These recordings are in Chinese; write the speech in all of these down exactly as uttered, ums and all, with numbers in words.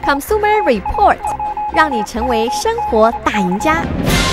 Consumer Report， 让你成为生活大赢家。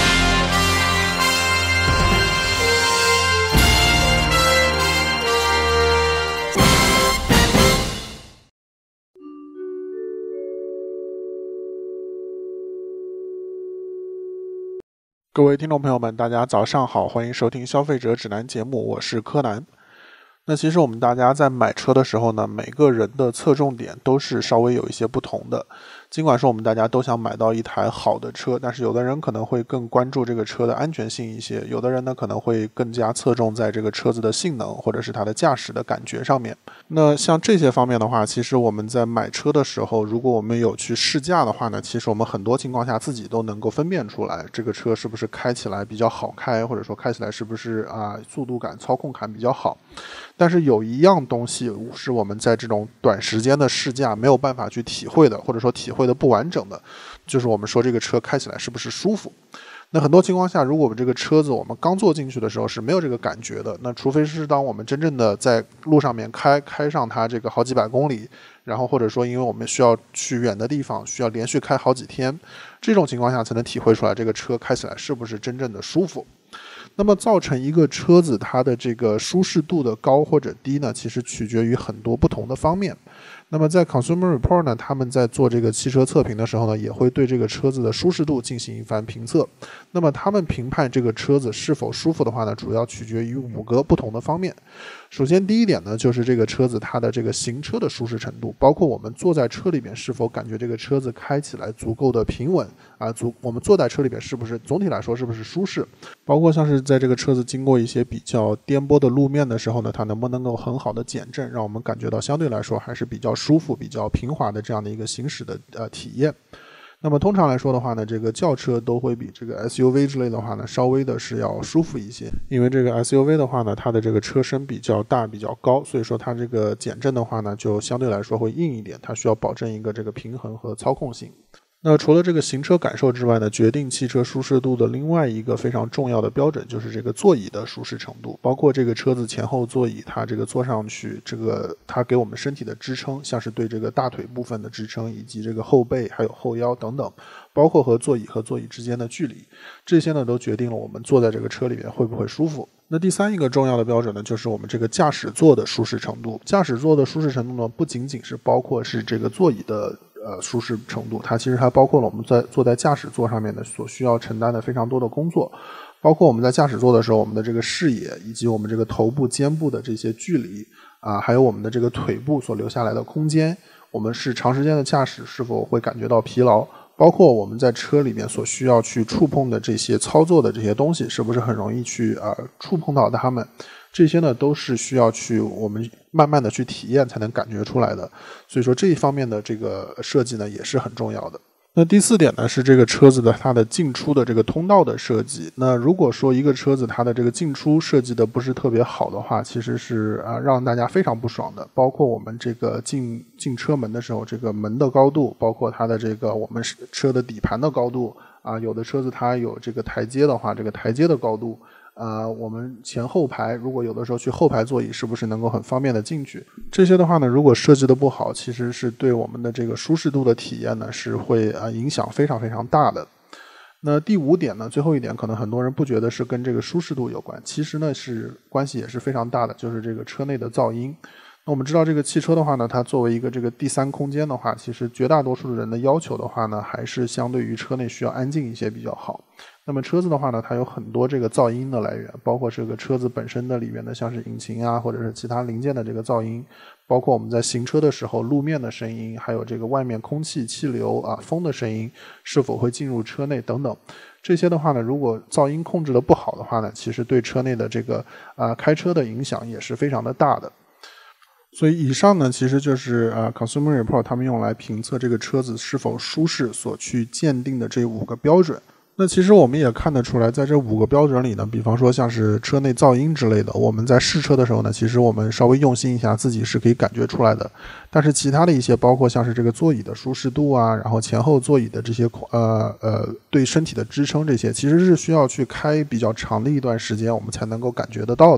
各位听众朋友们，大家早上好，欢迎收听消费者指南节目，我是柯南。那其实我们大家在买车的时候呢，每个人的侧重点都是稍微有一些不同的。尽管说我们大家都想买到一台好的车，但是有的人可能会更关注这个车的安全性一些，有的人呢可能会更加侧重在这个车子的性能或者是它的驾驶的感觉上面。那像这些方面的话，其实我们在买车的时候，如果我们有去试驾的话呢，其实我们很多情况下自己都能够分辨出来，这个车是不是开起来比较好开，或者说开起来是不是啊速度感、操控感比较好。但是有一样东西是我们在这种短时间的试驾没有办法去体会的，或者说体会的不完整的，就是我们说这个车开起来是不是舒服。那很多情况下，如果我们这个车子我们刚坐进去的时候是没有这个感觉的，那除非是当我们真正的在路上面开开上它这个好几百公里，然后或者说因为我们需要去远的地方，需要连续开好几天，这种情况下才能体会出来这个车开起来是不是真正的舒服。那么造成一个车子它的这个舒适度的高或者低呢，其实取决于很多不同的方面。那么在 Consumer Report 呢，他们在做这个汽车测评的时候呢，也会对这个车子的舒适度进行一番评测。那么他们评判这个车子是否舒服的话呢，主要取决于五个不同的方面。首先第一点呢，就是这个车子它的这个行车的舒适程度，包括我们坐在车里边是否感觉这个车子开起来足够的平稳啊，足我们坐在车里边是不是总体来说是不是舒适，包括像是在这个车子经过一些比较颠簸的路面的时候呢，它能不能够很好的减震，让我们感觉到相对来说还是比较舒服、比较平滑的这样的一个行驶的呃体验。那么通常来说的话呢，这个轿车都会比这个 S U V 之类的话呢，稍微的是要舒服一些，因为这个 S U V 的话呢，它的这个车身比较大、比较高，所以说它这个减震的话呢，就相对来说会硬一点，它需要保证一个这个平衡和操控性。那除了这个行车感受之外呢，决定汽车舒适度的另外一个非常重要的标准就是这个座椅的舒适程度，包括这个车子前后座椅，它这个坐上去，这个它给我们身体的支撑，像是对这个大腿部分的支撑，以及这个后背还有后腰等等，包括和座椅和座椅之间的距离，这些呢都决定了我们坐在这个车里面会不会舒服。那第三一个重要的标准呢，就是我们这个驾驶座的舒适程度。驾驶座的舒适程度呢，不仅仅是包括是这个座椅的呃舒适程度，它其实还包括了我们在坐在驾驶座上面的所需要承担的非常多的工作，包括我们在驾驶座的时候，我们的这个视野以及我们这个头部、肩部的这些距离啊，还有我们的这个腿部所留下来的空间，我们是长时间的驾驶是否会感觉到疲劳，包括我们在车里面所需要去触碰的这些操作的这些东西，是不是很容易去呃触碰到它们，这些呢都是需要去我们慢慢的去体验才能感觉出来的。所以说这一方面的这个设计呢也是很重要的。那第四点呢是这个车子的它的进出的这个通道的设计。那如果说一个车子它的这个进出设计的不是特别好的话，其实是啊让大家非常不爽的。包括我们这个进进车门的时候，这个门的高度，包括它的这个我们车的底盘的高度啊，有的车子它有这个台阶的话，这个台阶的高度。呃，我们前后排如果有的时候去后排座椅是不是能够很方便的进去，这些的话呢如果设计的不好，其实是对我们的这个舒适度的体验呢是会呃影响非常非常大的。那第五点呢，最后一点可能很多人不觉得是跟这个舒适度有关，其实呢是关系也是非常大的，就是这个车内的噪音。那我们知道这个汽车的话呢，它作为一个这个第三空间的话，其实绝大多数人的要求的话呢，还是相对于车内需要安静一些比较好。那么车子的话呢，它有很多这个噪音的来源，包括这个车子本身的里面的像是引擎啊，或者是其他零件的这个噪音，包括我们在行车的时候路面的声音，还有这个外面空气气流啊风的声音是否会进入车内等等。这些的话呢，如果噪音控制的不好的话呢，其实对车内的这个啊开车的影响也是非常的大的。所以以上呢，其实就是呃 Consumer Report 他们用来评测这个车子是否舒适所去鉴定的这五个标准。那其实我们也看得出来，在这五个标准里呢，比方说像是车内噪音之类的，我们在试车的时候呢，其实我们稍微用心一下，自己是可以感觉出来的。但是其他的一些，包括像是这个座椅的舒适度啊，然后前后座椅的这些呃呃对身体的支撑，这些其实是需要去开比较长的一段时间，我们才能够感觉得到的。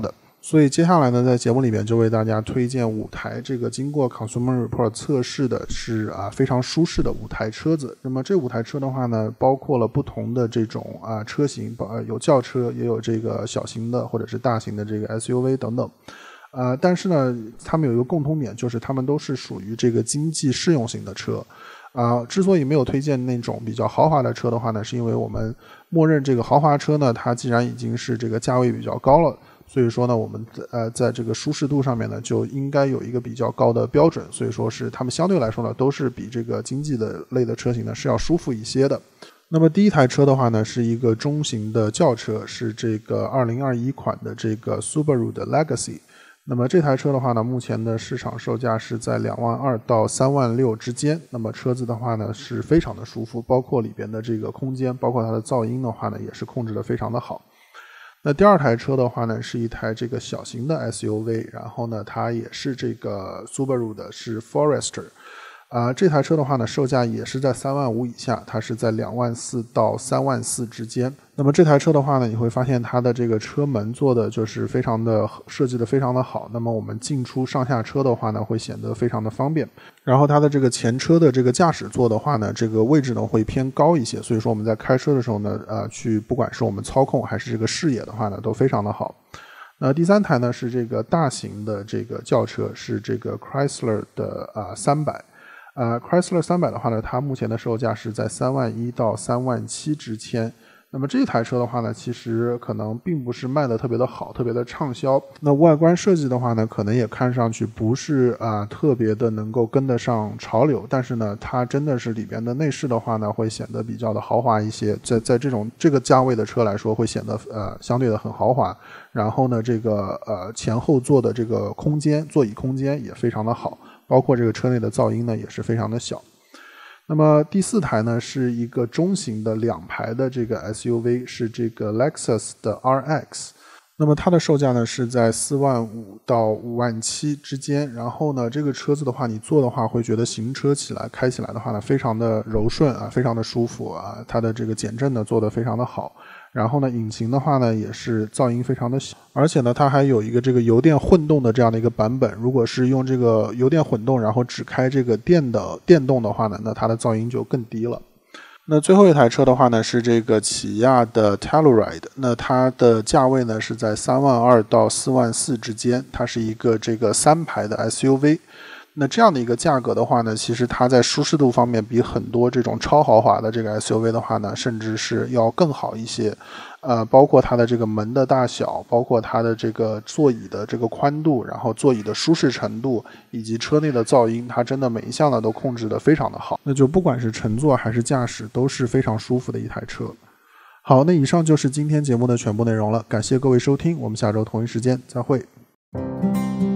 所以接下来呢，在节目里面就为大家推荐五台这个经过 Consumer Report 测试的是啊非常舒适的五台车子。那么这五台车的话呢，包括了不同的这种啊车型，呃有轿车，也有这个小型的或者是大型的这个 S U V 等等。呃，但是呢，它们有一个共通点，就是它们都是属于这个经济适用型的车。啊、呃，之所以没有推荐那种比较豪华的车的话呢，是因为我们默认这个豪华车呢，它既然已经是这个价位比较高了。所以说呢，我们呃在这个舒适度上面呢，就应该有一个比较高的标准。所以说是他们相对来说呢，都是比这个经济的类的车型呢是要舒服一些的。那么第一台车的话呢，是一个中型的轿车，是这个二零二一款的这个 Subaru 的 Legacy。那么这台车的话呢，目前的市场售价是在两万二到三万六之间。那么车子的话呢，是非常的舒服，包括里边的这个空间，包括它的噪音的话呢，也是控制的非常的好。那第二台车的话呢，是一台这个小型的 S U V， 然后呢，它也是这个 Subaru 的，是 Forester。啊、呃，这台车的话呢，售价也是在三万五以下，它是在两万四到三万四之间。那么这台车的话呢，你会发现它的这个车门做的就是非常的设计的非常的好。那么我们进出上下车的话呢，会显得非常的方便。然后它的这个前车的这个驾驶座的话呢，这个位置呢会偏高一些，所以说我们在开车的时候呢，呃，去不管是我们操控还是这个视野的话呢，都非常的好。那第三台呢是这个大型的这个轿车，是这个 Chrysler 的啊三百。呃 Chrysler 三百的话呢，它目前的售价是在三万一到三万七之间。那么这台车的话呢，其实可能并不是卖的特别的好，特别的畅销。那外观设计的话呢，可能也看上去不是啊、呃、特别的能够跟得上潮流，但是呢，它真的是里边的内饰的话呢，会显得比较的豪华一些。在在这种这个价位的车来说，会显得呃相对的很豪华。然后呢，这个呃前后座的这个空间，座椅空间也非常的好。包括这个车内的噪音呢也是非常的小。那么第四台呢是一个中型的两排的这个 S U V， 是这个 Lexus 的 R X。 那么它的售价呢是在四万五到五万七之间。然后呢这个车子的话，你坐的话会觉得行车起来开起来的话呢非常的柔顺啊，非常的舒服啊，它的这个减震呢做得非常的好。然后呢引擎的话呢也是噪音非常的小，而且呢它还有一个这个油电混动的这样的一个版本。如果是用这个油电混动然后只开这个电的电动的话呢，那它的噪音就更低了。那最后一台车的话呢是这个起亚的 Telluride， 那它的价位呢是在三万二到四万四之间，它是一个这个三排的 S U V。那这样的一个价格的话呢，其实它在舒适度方面比很多这种超豪华的这个 S U V 的话呢，甚至是要更好一些。呃，包括它的这个门的大小，包括它的这个座椅的这个宽度，然后座椅的舒适程度，以及车内的噪音，它真的每一项呢都控制得非常的好。那就不管是乘坐还是驾驶都是非常舒服的一台车。好，那以上就是今天节目的全部内容了，感谢各位收听，我们下周同一时间再会。